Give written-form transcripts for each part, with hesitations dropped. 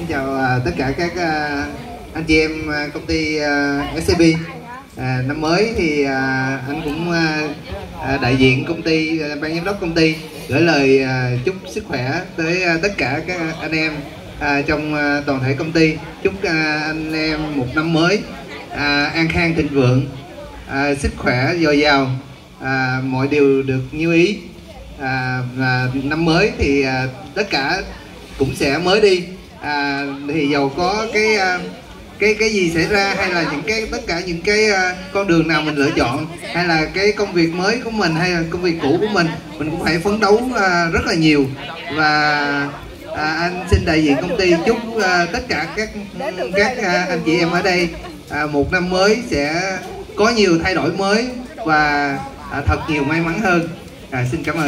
Xin chào tất cả các anh chị em công ty SCB. Năm mới thì anh cũng đại diện công ty, ban giám đốc công ty gửi lời chúc sức khỏe tới tất cả các anh em trong toàn thể công ty. Chúc anh em một năm mới an khang thịnh vượng, sức khỏe dồi dào, mọi điều được như ý. Và năm mới thì tất cả cũng sẽ mới đi, thì dầu có cái gì xảy ra, hay là tất cả những cái con đường nào mình lựa chọn, hay là cái công việc mới của mình hay là công việc cũ của mình cũng phải phấn đấu rất là nhiều. Và anh xin đại diện công ty chúc tất cả các anh chị em ở đây một năm mới sẽ có nhiều thay đổi mới và thật nhiều may mắn hơn. Xin cảm ơn.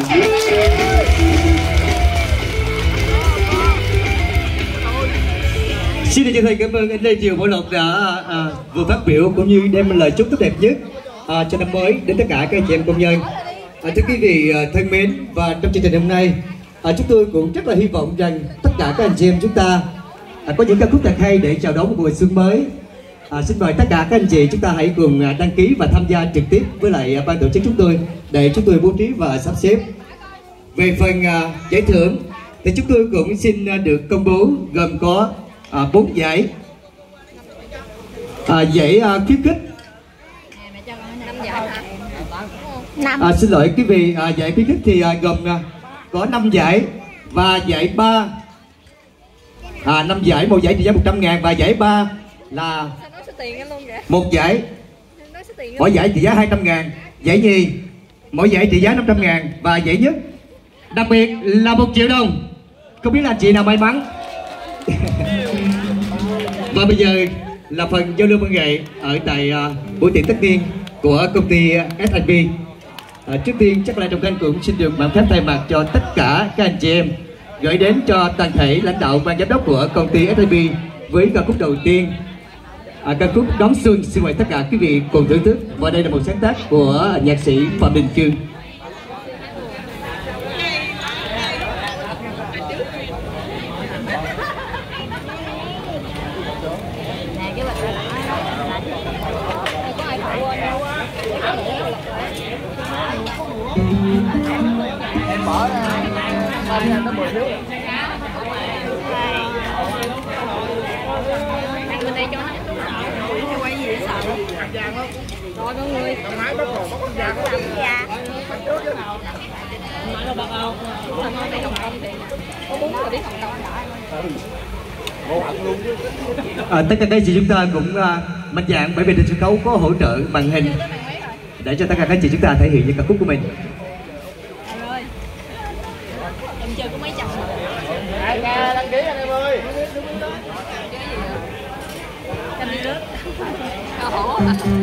Xin chân thành cảm ơn anh Lê Triều Bảo Lộc đã vừa phát biểu cũng như đem lời chúc tốt đẹp nhất cho năm mới đến tất cả các anh chị em công nhân. Thưa quý vị thân mến, và trong chương trình hôm nay chúng tôi cũng rất là hy vọng rằng tất cả các anh chị em chúng ta có những ca khúc thật hay để chào đón một mùa xuân mới. Xin mời tất cả các anh chị chúng ta hãy cùng đăng ký và tham gia trực tiếp với lại ban tổ chức chúng tôi để chúng tôi bố trí và sắp xếp. Về phần giải thưởng thì chúng tôi cũng xin được công bố gồm có 4 giải. Giải khuyến khích. Xin lỗi quý vị, giải khuyến khích thì gồm có 5 giải và giải 3 5 giải, một giải trị giá 100.000 và giải 3 là một giải, mỗi giải trị giá 200.000, giải nhì mỗi giải trị giá 500.000 và giải nhất đặc biệt là 1 triệu đồng. Không biết là anh chị nào may mắn. Và bây giờ là phần giao lưu văn nghệ ở tại buổi tiệc tất niên của công ty SIB. Trước tiên chắc là Trọng Khanh cũng xin được mạng phép thay mặt cho tất cả các anh chị em gửi đến cho toàn thể lãnh đạo ban giám đốc của công ty SIB với ca khúc đầu tiên, ca khúc Đón Xuân. Xin mời tất cả quý vị cùng thưởng thức. Và đây là một sáng tác của nhạc sĩ Phạm Đình Chương. Em bỏ ra nó 10 phiếu. Bên đây cho nó quay gì sợ rồi mọi người. Máy bắt đầu bắt con vàng đó. Dạ. Máy nó bắt không? Có 4 rồi đi Hồng Kông. Tất cả các chị chúng ta cũng mạnh dạn, bởi vì trên sân khấu có hỗ trợ màn hình để cho tất cả các chị chúng ta thể hiện những ca khúc của mình. Rồi. Em chơi có mấy trăm. Đăng ký anh em ơi. Trăm đi nước. Cao hổ.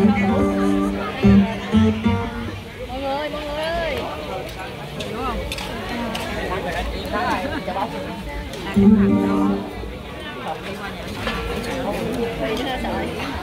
Mọi người ơi. Đúng không? Cái bóng. Cái thằng đó. Đi qua nhà. Đi nó sợ.